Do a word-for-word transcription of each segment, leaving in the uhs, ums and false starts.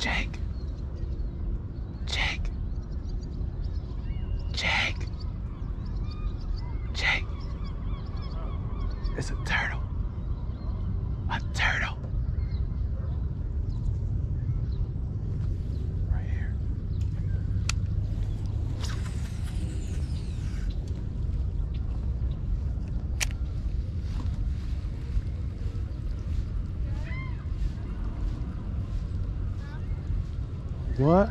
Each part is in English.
Jake. Jake. Jake. Jake. It's a turtle. A turtle. Right here. What?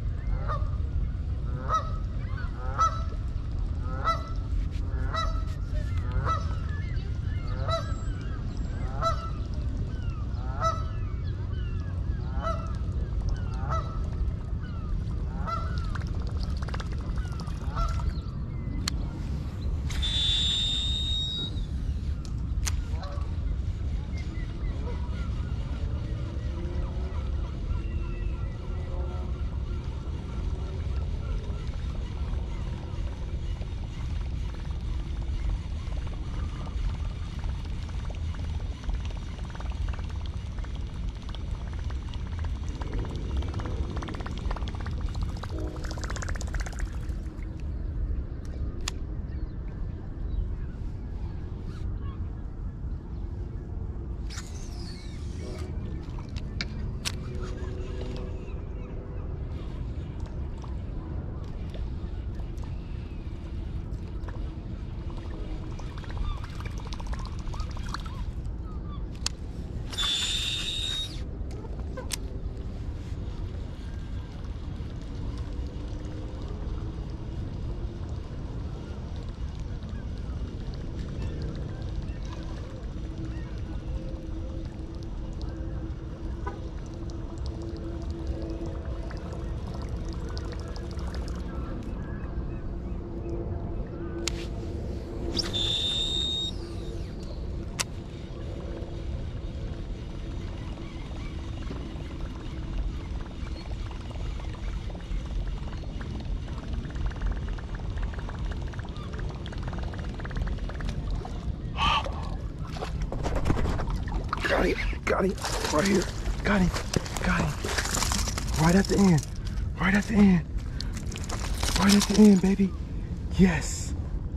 Got him, got him, right here. Got him, got him. Right at the end, right at the end. Right at the end, baby. Yes.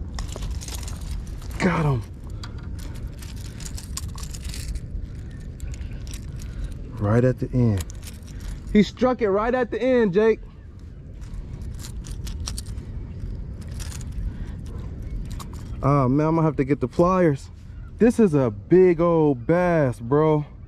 Got him. Right at the end. He struck it right at the end, Jake. Oh man, I'm gonna have to get the pliers. This is a big old bass, bro.